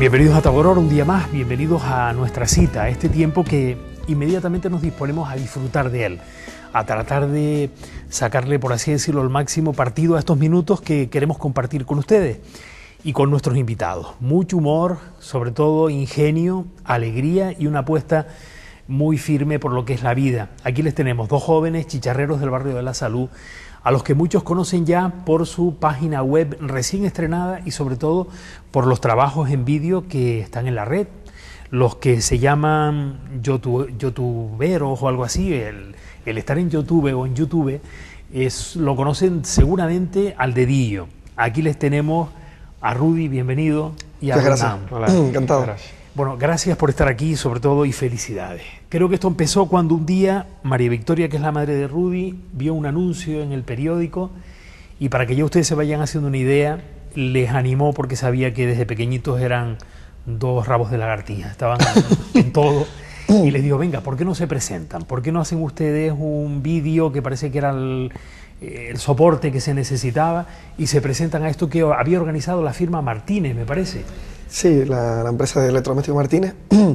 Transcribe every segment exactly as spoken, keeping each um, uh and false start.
Bienvenidos a Taboror, un día más, bienvenidos a nuestra cita, a este tiempo que inmediatamente nos disponemos a disfrutar de él, a tratar de sacarle, por así decirlo, el máximo partido a estos minutos que queremos compartir con ustedes y con nuestros invitados. Mucho humor, sobre todo ingenio, alegría y una apuesta muy firme por lo que es la vida. Aquí les tenemos dos jóvenes chicharreros del barrio de la Salud, a los que muchos conocen ya por su página web recién estrenada y sobre todo por los trabajos en vídeo que están en la red, los que se llaman youtube, youtuberos o algo así. El, el estar en YouTube o en YouTube es, lo conocen seguramente al dedillo. Aquí les tenemos a Rudy, bienvenido, y a Gracias. Hola. Encantado. Gracias. Bueno, gracias por estar aquí, sobre todo, y felicidades. Creo que esto empezó cuando un día María Victoria, que es la madre de Rudy, vio un anuncio en el periódico y para que ya ustedes se vayan haciendo una idea, les animó porque sabía que desde pequeñitos eran dos rabos de lagartija, estaban en todo, y les dijo, venga, ¿por qué no se presentan? ¿Por qué no hacen ustedes un vídeo que parece que era el, el soporte que se necesitaba y se presentan a esto que había organizado la firma Martínez, me parece? Sí, la, la empresa de electrodomésticos Martínez.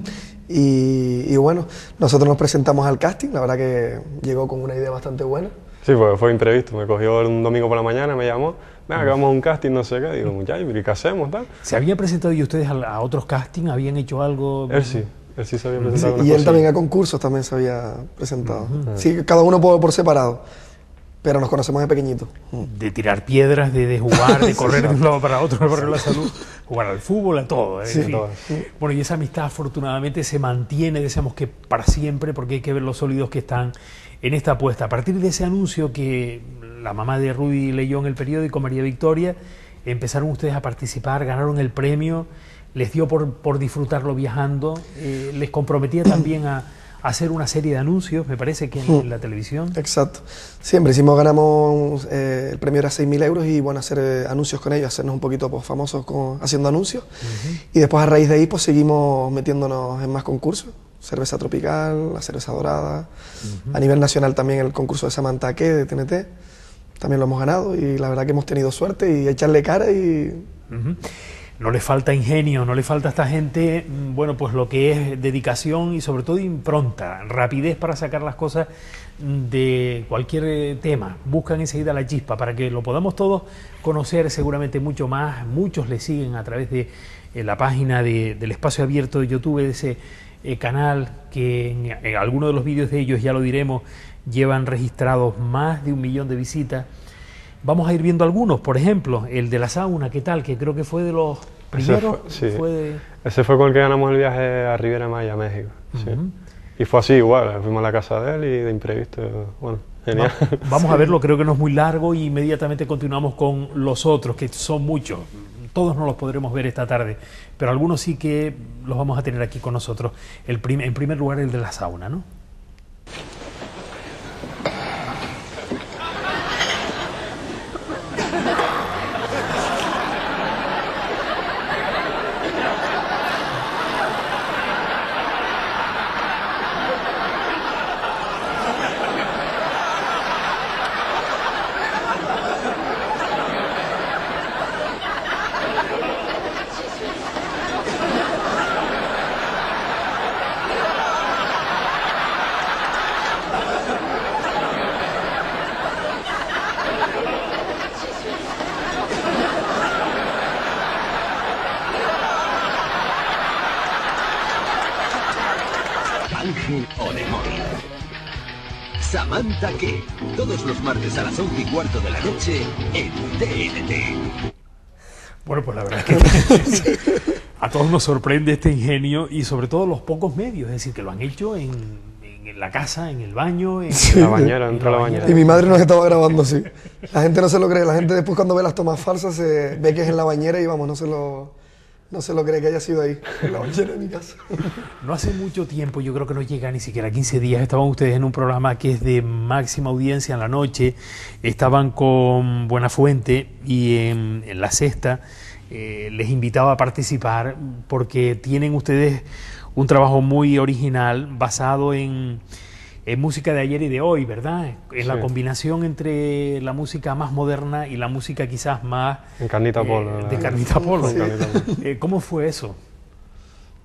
y, y bueno, nosotros nos presentamos al casting, la verdad que llegó con una idea bastante buena. Sí, pues fue imprevisto, me cogió un domingo por la mañana, me llamó, venga, que vamos a un casting, no sé qué, digo, muchachos, ¿y qué hacemos? Tal? ¿Se habían presentado y ustedes a, a otros castings? ¿Habían hecho algo? Él sí, él sí se había presentado. Sí, y él cosilla. también a concursos también se había presentado. Uh-huh. Sí, cada uno por, por separado, pero nos conocemos de pequeñito. De tirar piedras, de, de jugar, de correr de un lado para otro, de barrio de la Salud, jugar al fútbol, a todo. ¿eh? Sí, en fin. todo. Bueno, y esa amistad afortunadamente se mantiene, deseamos que para siempre, porque hay que ver los sólidos que están en esta apuesta. A partir de ese anuncio que la mamá de Rudy leyó en el periódico, María Victoria, empezaron ustedes a participar, ganaron el premio, les dio por, por disfrutarlo viajando, eh, les comprometía también a hacer una serie de anuncios, me parece que en, en la televisión. Exacto. Siempre hicimos, ganamos, eh, el premio era seis mil euros y bueno, hacer eh, anuncios con ellos, hacernos un poquito pues, famosos con, haciendo anuncios. Uh-huh. Y después a raíz de ahí pues seguimos metiéndonos en más concursos. Cerveza tropical, la cerveza dorada. Uh-huh. A nivel nacional también el concurso de Samantaque de T N T. También lo hemos ganado y la verdad que hemos tenido suerte y echarle cara y... Uh-huh. No le falta ingenio, no le falta a esta gente, bueno, pues lo que es dedicación y sobre todo impronta, rapidez para sacar las cosas de cualquier tema. Buscan enseguida la chispa para que lo podamos todos conocer seguramente mucho más. Muchos le siguen a través de eh, la página de, del espacio abierto de YouTube, de ese eh, canal que en, en algunos de los vídeos de ellos, ya lo diremos, llevan registrados más de un millón de visitas. Vamos a ir viendo algunos, por ejemplo, el de la sauna, ¿qué tal? Que creo que fue de los primeros. Ese fue, sí. fue de... Ese fue con el que ganamos el viaje a Riviera Maya, México. Uh-huh. Sí. Y fue así igual, fuimos a la casa de él y de imprevisto, bueno, genial. Va, vamos a verlo, creo que no es muy largo y inmediatamente continuamos con los otros, que son muchos. Todos no los podremos ver esta tarde, pero algunos sí que los vamos a tener aquí con nosotros. El prim en primer lugar, el de la sauna, ¿no? Ángel o demonio. Samantaque, todos los martes a las once y cuarto de la noche en T N T. Bueno, pues la verdad es que a todos nos sorprende este ingenio y sobre todo los pocos medios, es decir, que lo han hecho en, en la casa, en el baño, en, Sí. En la bañera, dentro de la bañera. Y mi madre nos estaba grabando, sí. La gente no se lo cree, la gente después cuando ve las tomas falsas se ve que es en la bañera y vamos, no se lo, no se lo cree que haya sido ahí, en la bañera de mi casa. No hace mucho tiempo, yo creo que no llega ni siquiera quince días, estaban ustedes en un programa que es de máxima audiencia en la noche, estaban con Buenafuente y en, en La Sexta eh, les invitaba a participar porque tienen ustedes un trabajo muy original basado en, en música de ayer y de hoy, ¿verdad? En sí. La combinación entre la música más moderna y la música quizás más... En Carnita Polo. Eh, de Carnita Polo. Sí. Eh, ¿Cómo fue eso?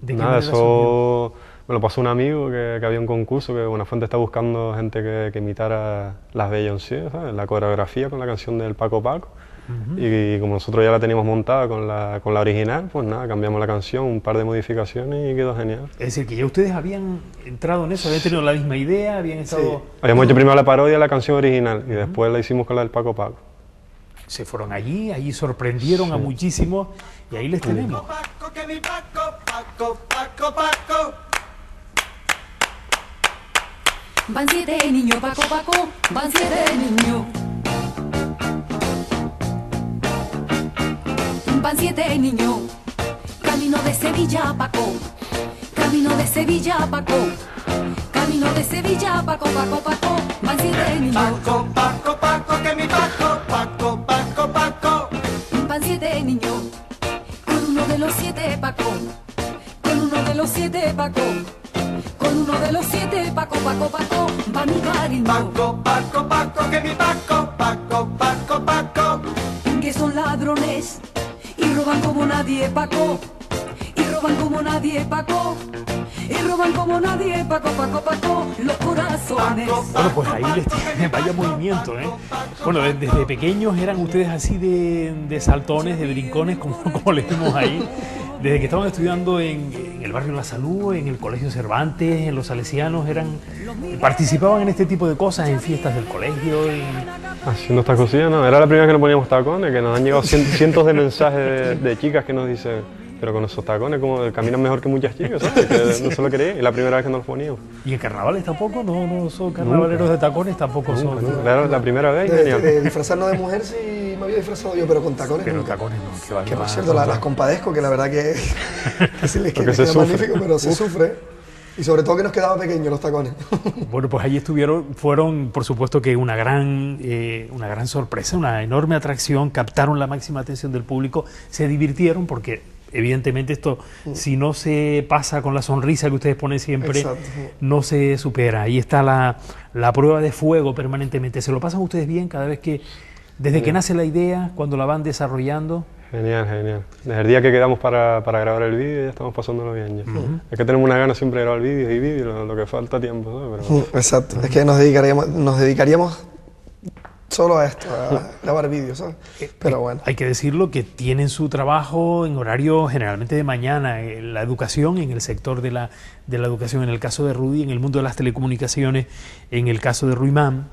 ¿De qué Nada, manera surgió? eso me lo pasó un amigo que, que había un concurso que Buenafuente está buscando gente que, que imitara las Beyoncé, ¿sabes? La coreografía con la canción del Paco Paco. Uh-huh. y, y como nosotros ya la teníamos montada con la, con la original, pues nada, cambiamos la canción, un par de modificaciones y quedó genial. Es decir, que ya ustedes habían entrado en eso, habían tenido la misma idea, habían estado... Sí. Habíamos hecho primero la parodia de la canción original y uh-huh. después la hicimos con la del Paco Paco. Se fueron allí, allí sorprendieron sí. a muchísimos y ahí les tenemos. Paco, que mi Paco, Paco, Paco, Paco. Van siete niños, Paco, Paco, van siete niños. Van siete niños, camino de Sevilla, Paco, camino de Sevilla, Paco, camino de Sevilla, Paco, Paco, Paco, van siete niños. Paco, Paco, Paco, que mi Paco, Paco, Paco, Paco. Van siete niños, con uno de los siete, Paco, con uno de los siete, Paco, con uno de los siete, Paco, Paco, Paco, va mi cariño. Paco, Paco, Paco, que mi Paco, Paco, Paco, Paco. Que son ladrones y roban como nadie, Paco, y roban como nadie, Paco, y roban como nadie, Paco, Paco, Paco, los corazones. Bueno, pues ahí les tiene, vaya movimiento, ¿eh? Bueno, desde pequeños eran ustedes así de, de saltones, de brincones, como, como les vimos ahí. Desde que estaban estudiando en, en el barrio La Salud, en el Colegio Cervantes, en los Salesianos, eran, participaban en este tipo de cosas, en fiestas del colegio. Y... Haciendo estas cosillas, no, era la primera vez que nos poníamos tacones, que nos han llegado cientos de mensajes de, de chicas que nos dicen, pero con esos tacones como caminan mejor que muchas chicas, ¿sabes? Que no se lo creí, y la primera vez que nos los poníamos. ¿Y en carnavales tampoco? ¿No, no son carnavaleros de tacones? Tampoco nunca, son. Nunca. Era la primera vez. De, de, de disfrazarnos de mujer sí me había disfrazado yo, pero con tacones. Pero nunca. tacones no, que va, Que por va, cierto, la, las compadezco, que la verdad que, que sí les, que les queda magnífico, pero se sufre. Y sobre todo que nos quedaba pequeños los tacones. Bueno, pues allí estuvieron, fueron por supuesto que una gran, eh, una gran sorpresa, una enorme atracción, captaron la máxima atención del público, se divirtieron porque evidentemente esto, mm. si no se pasa con la sonrisa que ustedes ponen siempre, exacto, sí. no se supera. Ahí está la, la prueba de fuego permanentemente. ¿Se lo pasan ustedes bien cada vez que, desde sí. que nace la idea, cuando la van desarrollando? Genial, genial. Desde el día que quedamos para, para grabar el vídeo ya estamos pasándolo bien ya. Uh-huh. Es que tenemos una gana siempre de grabar vídeos y vídeos, lo, lo que falta tiempo, ¿sabes? Pero... Uh, exacto, uh-huh. es que nos dedicaríamos, nos dedicaríamos solo a esto, a grabar vídeos, ¿sabes? Pero bueno. Hay que decirlo que tienen su trabajo en horario generalmente de mañana, la educación en el sector de la, de la educación, en el caso de Rudy, en el mundo de las telecomunicaciones, en el caso de Ruimán,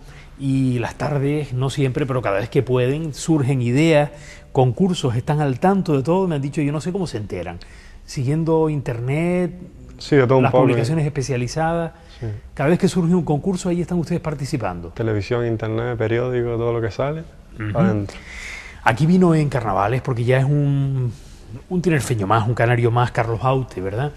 y las tardes, no siempre, pero cada vez que pueden, surgen ideas, concursos, están al tanto de todo, me han dicho, yo no sé cómo se enteran, siguiendo internet, sí, de todo las un poco, publicaciones ¿eh? especializadas, sí. Cada vez que surge un concurso, ahí están ustedes participando. Televisión, internet, periódico, todo lo que sale, uh-huh. adentro. Aquí vino en carnavales, porque ya es un, un tinerfeño más, un canario más, Carlos Baute, ¿verdad?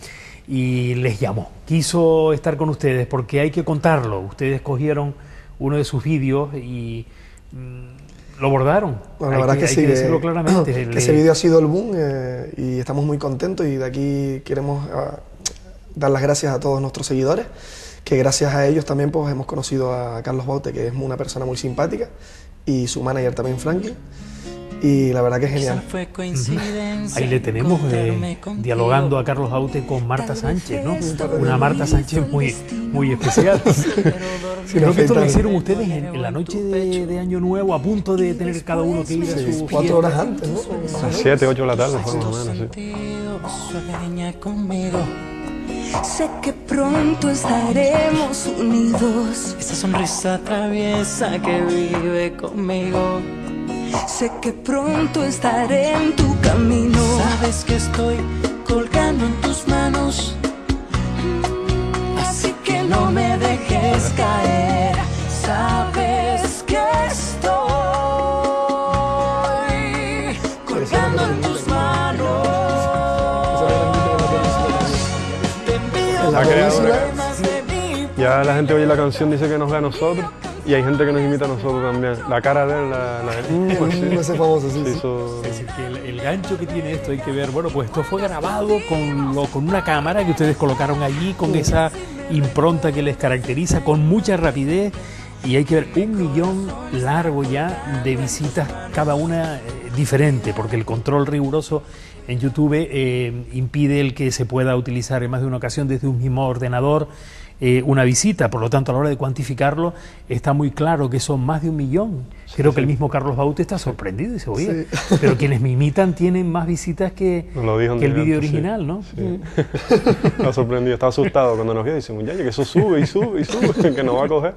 Y les llamó, quiso estar con ustedes, porque hay que contarlo, ustedes cogieron uno de sus vídeos y mmm, lo bordaron. Bueno, la verdad que, que hay sí, que decirlo que, claramente. Que Le... ese vídeo ha sido el boom eh, y estamos muy contentos y de aquí queremos uh, dar las gracias a todos nuestros seguidores, que gracias a ellos también pues hemos conocido a Carlos Baute, que es una persona muy simpática, y su manager también, Franklin. Y la verdad que es genial. Uh-huh. Ahí le tenemos eh, dialogando a Carlos Baute con Marta Sánchez, ¿no? Una Marta Sánchez muy, muy especial. Sí, creo que esto lo hicieron ustedes en, en la noche de, de Año Nuevo, a punto de tener cada uno que ir a sí, su cuatro fiesta. horas antes, ¿no? A las siete, ocho de la tarde, más o menos, sí. Sé que pronto estaremos unidos. Esa sonrisa traviesa que vive conmigo. Sé que pronto estaré en tu camino. Sabes que estoy colgando en tus manos, así que no me dejes caer. Sabes que estoy colgando en tus manos. Te envío la ya la gente oye la canción, dice que nos ve a nosotros. Y hay gente que nos imita a nosotros también. La cara de él, la, la de él. Pues sí. Ese famoso, sí, sí. Hizo... Es decir, que el, el gancho que tiene esto hay que ver. Bueno, pues esto fue grabado con, lo, con una cámara que ustedes colocaron allí, con esa impronta que les caracteriza, con mucha rapidez. Y hay que ver un millón largo ya de visitas, cada una eh, diferente, porque el control riguroso en YouTube eh, impide el que se pueda utilizar en más de una ocasión desde un mismo ordenador eh, una visita. Por lo tanto, a la hora de cuantificarlo, está muy claro que son más de un millón. Sí, Creo sí. que el mismo Carlos Baute está sorprendido y dice, oye, sí. pero quienes me imitan tienen más visitas que, que el vídeo original, sí. ¿no? Sí. Está sorprendido, está asustado cuando nos vio y dice, muchacho, que eso sube y sube y sube, que nos va a coger.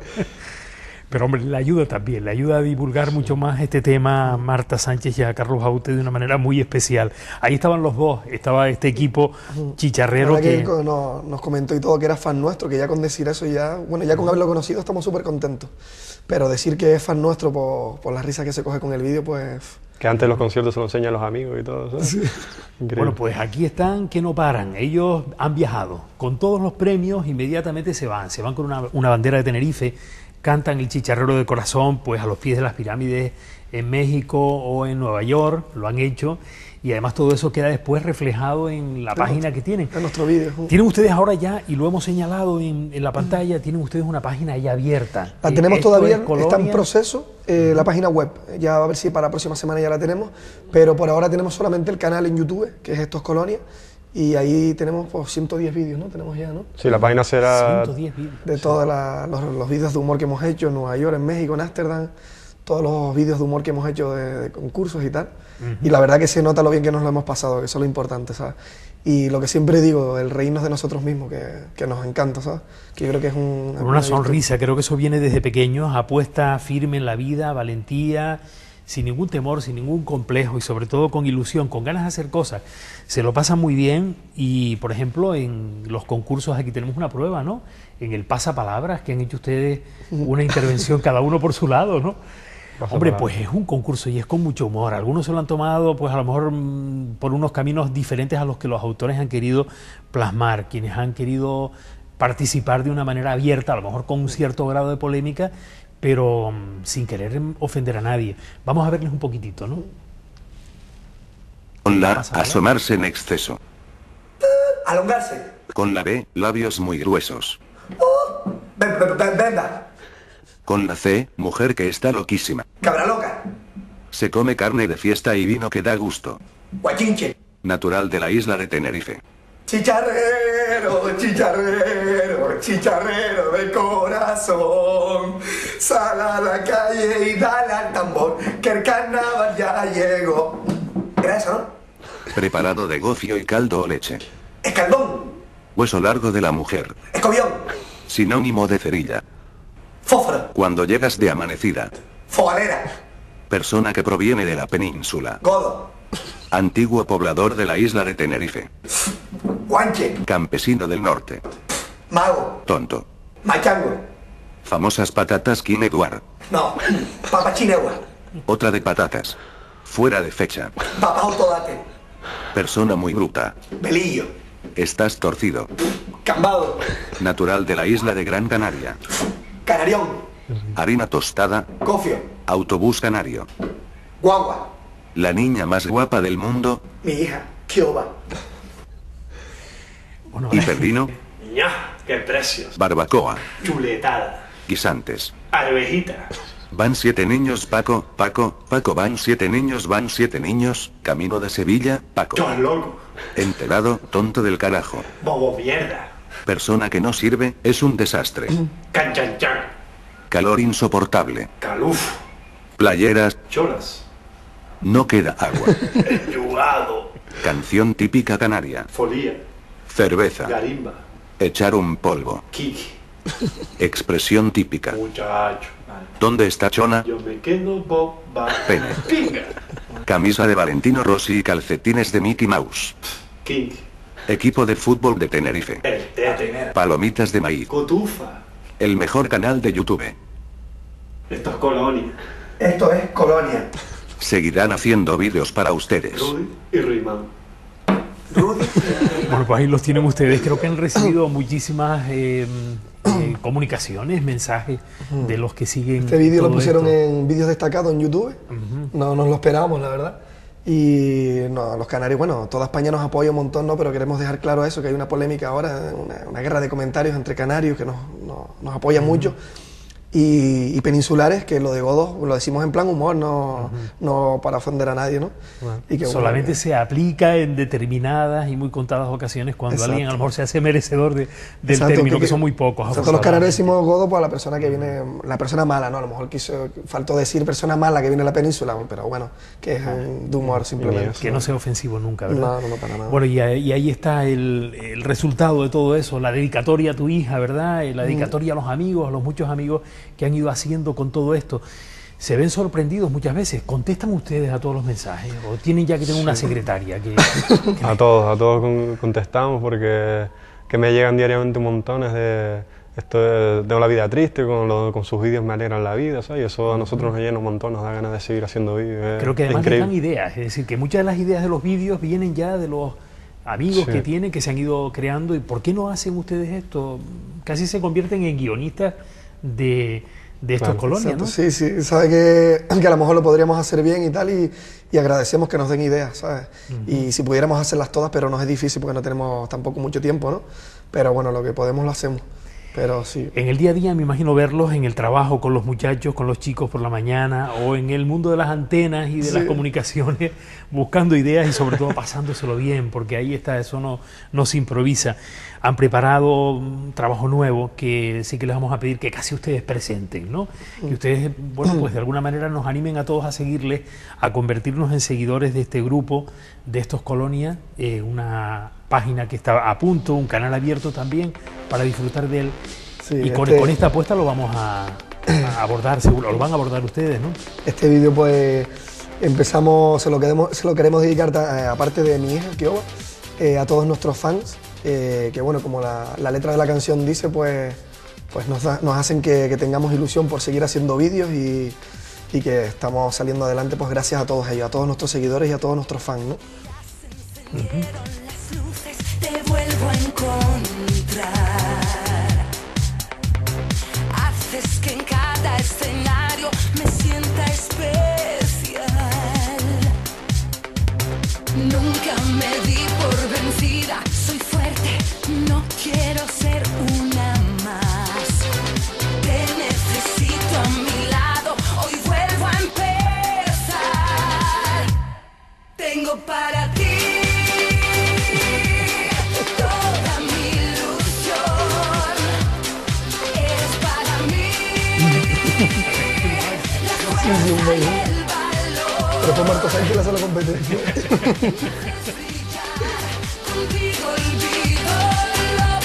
Pero hombre, le ayuda también, le ayuda a divulgar sí. mucho más este tema a Marta Sánchez y a Carlos Baute de una manera muy especial. Ahí estaban los dos, estaba este equipo chicharrero que... que no, nos comentó y todo que era fan nuestro, que ya con decir eso ya, bueno, ya con haberlo conocido estamos súper contentos. Pero decir que es fan nuestro por, por la risa que se coge con el vídeo, pues... Que antes los conciertos se lo enseñan a los amigos y todo, ¿sabes? Sí. Bueno, pues aquí están que no paran. Ellos han viajado con todos los premios, inmediatamente se van, se van con una, una bandera de Tenerife. Cantan el Chicharrero de Corazón pues a los pies de las pirámides en México o en Nueva York, lo han hecho, y además todo eso queda después reflejado en la página que tienen. En nuestro vídeo. Tienen ustedes ahora ya, y lo hemos señalado en, en la pantalla, tienen ustedes una página ya abierta. La tenemos todavía, está en proceso, eh, la página web, ya a ver si para la próxima semana ya la tenemos, pero por ahora tenemos solamente el canal en YouTube, que es Esto es Colonia. Y ahí tenemos pues, ciento diez vídeos, ¿no? Tenemos ya, ¿no? Sí, la página será... ciento diez vídeos. De todos los, los vídeos de humor que hemos hecho en Nueva York, en México, en Ámsterdam, todos los vídeos de humor que hemos hecho de, de concursos y tal. Uh-huh. Y la verdad que se nota lo bien que nos lo hemos pasado, que eso es lo importante, ¿sabes? Y lo que siempre digo, el reírnos de nosotros mismos, que, que nos encanta, ¿sabes? Que yo creo que es un... Con una, una sonrisa, creo que eso viene desde pequeños, apuesta firme en la vida, valentía... sin ningún temor, sin ningún complejo y sobre todo con ilusión, con ganas de hacer cosas. Se lo pasan muy bien y, por ejemplo, en los concursos aquí tenemos una prueba, ¿no? En el pasapalabras, que han hecho ustedes una intervención cada uno por su lado, ¿no? Hombre, pues es un concurso y es con mucho humor. Algunos se lo han tomado, pues a lo mejor mmm, por unos caminos diferentes a los que los autores han querido plasmar, quienes han querido participar de una manera abierta, a lo mejor con un cierto grado de polémica, pero um, sin querer ofender a nadie. Vamos a verles un poquitito, ¿no? Con la A, asomarse en exceso. Alongarse. Con la B, labios muy gruesos. Uh, Venda. Con la C, mujer que está loquísima. Cabra loca. Se come carne de fiesta y vino que da gusto. Guachinche. Natural de la isla de Tenerife. Chicharrero, chicharrero, chicharrero de corazón. Sal a la calle y dale al tambor, que el carnaval ya llegó. ¿Era eso, no? Preparado de gofio y caldo o leche. Escaldón. Hueso largo de la mujer. Escobión. Sinónimo de cerilla. Fósforo. Cuando llegas de amanecida. Fogalera. Persona que proviene de la península. Godo. Antiguo poblador de la isla de Tenerife. Guanche. Campesino del norte. Mago. Tonto. Machango. Famosas patatas Kineguar. No, papachinegua. Otra de patatas. Fuera de fecha. Papá autodate. Persona muy bruta. Belillo. Estás torcido. Cambado. Natural de la isla de Gran Canaria. Canarión. Harina tostada. Cofio. Autobús canario. Guagua. La niña más guapa del mundo. Mi hija, Kioba. Bueno, Hiperdino. ¡Ya! ¡Qué precios! Barbacoa. Chuletada. Guisantes. Arvejita. Van siete niños, Paco, Paco, Paco, van siete niños, van siete niños, camino de Sevilla, Paco. ¡Yo loco! Enterado, tonto del carajo. ¡Bobo mierda! Persona que no sirve, es un desastre. ¡Canchanchan! Calor insoportable. ¡Caluf! Playeras. ¡Cholas! No queda agua. ¡Yugado! Canción típica canaria. Folía. Cerveza. Garimba. Echar un polvo. Kiki. Expresión típica. Muchacho. ¿Dónde está Chona? Yo me quedo boba. Pene. Pinga. Camisa de Valentino Rossi y calcetines de Mickey Mouse. King. Equipo de fútbol de Tenerife. El tete. Palomitas de maíz. Cotufa. El mejor canal de YouTube. Esto es Colonia. Esto es Colonia. Seguirán haciendo vídeos para ustedes. Rudy y Rimán. Rudy. Bueno, pues ahí los tienen ustedes. Creo que han recibido muchísimas eh, eh, comunicaciones, mensajes de los que siguen. Este vídeo lo pusieron esto. en vídeos destacados en YouTube. Uh-huh. No nos lo esperábamos, la verdad. Y no, los canarios, bueno, toda España nos apoya un montón, ¿no? Pero queremos dejar claro eso, que hay una polémica ahora, una, una guerra de comentarios entre canarios que nos, nos, nos apoya uh-huh. mucho. y, y peninsulares, que lo de godos lo decimos en plan humor, no, Ujú. no para ofender a nadie, ¿no? Bueno, Y que, bueno, solamente que- se aplica en determinadas y muy contadas ocasiones cuando Exacto. alguien a lo mejor se hace merecedor de, del Exacto, término, que, son muy pocos. Nosotros los canarios afortunadamente. decimos godo pues a la persona que viene, la persona mala, ¿no? A lo mejor quiso, faltó decir persona mala que viene de la península, pero bueno, que es eh, de humor simplemente. Que no sea ofensivo nunca, ¿verdad? No, no, no, para nada. Bueno, y, ahí- y ahí está el, el resultado de todo eso, la dedicatoria a tu hija, ¿verdad? Y la dedicatoria a los amigos, a los muchos amigos que han ido haciendo con todo esto. Se ven sorprendidos muchas veces. ¿Contestan ustedes a todos los mensajes? ¿O tienen ya que tener una secretaria? Que, que A todos, a todos con- contestamos porque que me llegan diariamente montones de... Esto de- tengo la vida triste, con, lo- con sus vídeos me alegran la vida, ¿sabes? Y eso a nosotros nos llena un montón, nos da ganas de seguir haciendo vídeos. es Creo que además les increíble. dan ideas, es decir, que muchas de las ideas de los vídeos vienen ya de los amigos Sí. que tienen, que se han ido creando. ¿Y por qué no hacen ustedes esto? Casi se convierten en guionistas de, de estos Claro. colonias, Exacto, ¿no? sí, sí, sabe que, que a lo mejor lo podríamos hacer bien y tal, y, y agradecemos que nos den ideas, ¿sabes? Y si pudiéramos hacerlas todas, pero nos es difícil porque no tenemos tampoco mucho tiempo, ¿no? Pero bueno, lo que podemos lo hacemos, pero sí. En el día a día me imagino verlos en el trabajo con los muchachos, con los chicos por la mañana, o en el mundo de las antenas y de Sí. las comunicaciones, buscando ideas y sobre todo pasándoselo bien, porque ahí está, eso no, no se improvisa. Han preparado un trabajo nuevo que sí que les vamos a pedir que casi ustedes presenten, ¿no? Que ustedes, bueno, pues de alguna manera nos animen a todos a seguirles, a convertirnos en seguidores de este grupo, de estos colonias, eh, una página que está a punto, un canal abierto también para disfrutar de él. Sí, y con, este- con esta apuesta lo vamos a, a abordar, seguro, lo van a abordar ustedes, ¿no? Este vídeo pues empezamos, se lo queremos, se lo queremos dedicar, ta- eh, aparte de mi hija, Kioba, eh, a todos nuestros fans, eh, que bueno, como la, la letra de la canción dice, pues, pues nos, da- nos hacen que, que tengamos ilusión por seguir haciendo vídeos y, y que estamos saliendo adelante pues gracias a todos ellos, a todos nuestros seguidores y a todos nuestros fans, ¿no? Las luces te vuelvo a encontrar. Haces que en cada escenario me sienta especial. Nunca me di por vencida, soy fuerte, no quiero ser una más. Te necesito a mi lado, hoy vuelvo a empezar. Tengo para ti toda mi ilusión. Eres para mí la fuerza y el valor. Pero fue Marta Sánchez la hace la competencia. Contigo olvido lo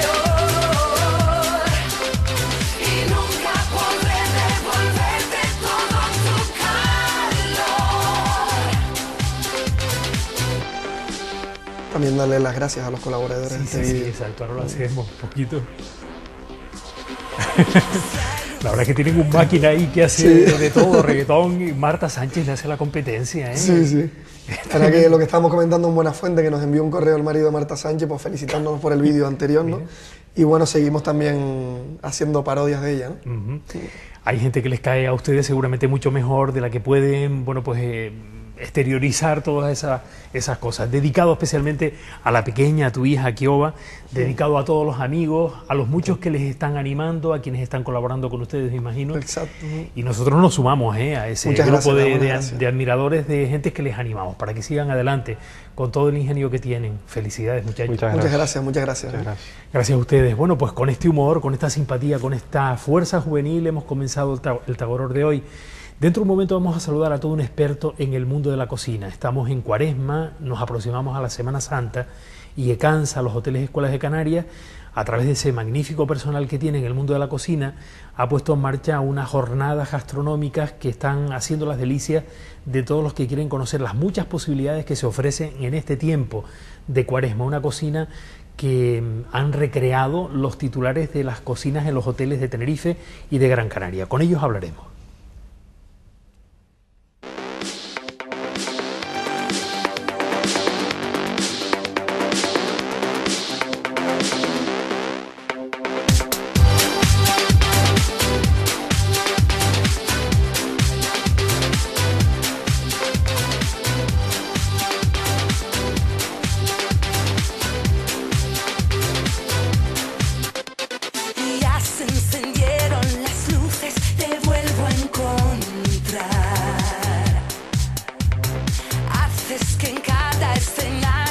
peor y nunca podré devolverte todo tu calor. También darle las gracias a los colaboradores Sí, de este sí, sí, vídeo. exacto, ahora lo hacemos un poquito. La verdad es que tienen un máquina ahí que hace Sí. de, de todo, reggaetón, y Marta Sánchez le hace la competencia, ¿eh? Sí, sí. Ahora que lo que estábamos comentando en Buena Fuente, que nos envió un correo el marido de Marta Sánchez, pues felicitándonos por el vídeo anterior, ¿no? Y bueno, seguimos también haciendo parodias de ella, ¿no? Ujú. Hay gente que les cae a ustedes seguramente mucho mejor, de la que pueden, bueno, pues eh, exteriorizar todas esas, esas cosas. Dedicado especialmente a la pequeña, a tu hija, Kioba, dedicado a todos los amigos, a los muchos que les están animando, a quienes están colaborando con ustedes, me imagino. Exacto. Y nosotros nos sumamos eh, a ese Muchas grupo gracias, de, Ramón, de- gracias. de admiradores, de gente que les animamos, para que sigan adelante con todo el ingenio que tienen. Felicidades, muchachos. Muchas Muchas gracias. gracias, muchas gracias. Muchas gracias. Gracias a ustedes. Bueno, pues con este humor, con esta simpatía, con esta fuerza juvenil hemos comenzado el, ta- el Tagoror de hoy. Dentro de un momento vamos a saludar a todo un experto en el mundo de la cocina. Estamos en Cuaresma, nos aproximamos a la Semana Santa y ECANSA, los hoteles y escuelas de Canarias, a través de ese magnífico personal que tiene en el mundo de la cocina, ha puesto en marcha unas jornadas gastronómicas que están haciendo las delicias de todos los que quieren conocer las muchas posibilidades que se ofrecen en este tiempo de Cuaresma. Una cocina que mm, han recreado los titulares de las cocinas en los hoteles de Tenerife y de Gran Canaria. Con ellos hablaremos. Ya se encendieron las luces. sabes que en cada escenario